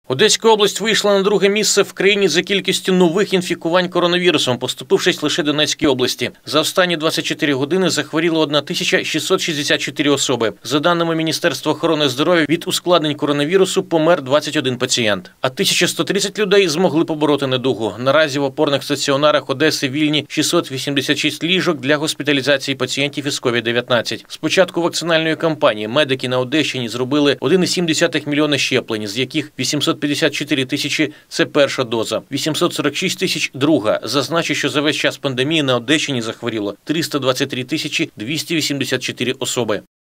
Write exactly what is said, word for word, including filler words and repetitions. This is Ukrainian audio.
Одеська область вийшла на друге місце в країні за кількістю нових інфікувань коронавірусом, поступившись лише Донецькій області. За останні двадцять чотири години захворіло одна тисяча шістсот шістдесят чотири особи. За даними Міністерства охорони здоров'я, від ускладнень коронавірусу помер двадцять один пацієнт. А тисяча сто тридцять людей змогли побороти недугу. Наразі в опорних стаціонарах Одеси вільні шістсот вісімдесят шість ліжок для госпіталізації пацієнтів із ковід дев'ятнадцять. З початку вакцинальної кампанії медики на Одещині зробили один цілих сім десятих мільйона щеплень, з яких вісімсот п'ятдесят чотири тисячі – це перша доза, вісімсот сорок шість тисяч – друга. Зазначу, що за весь час пандемії на Одещині захворіло триста двадцять три тисячі двісті вісімдесят чотири особи.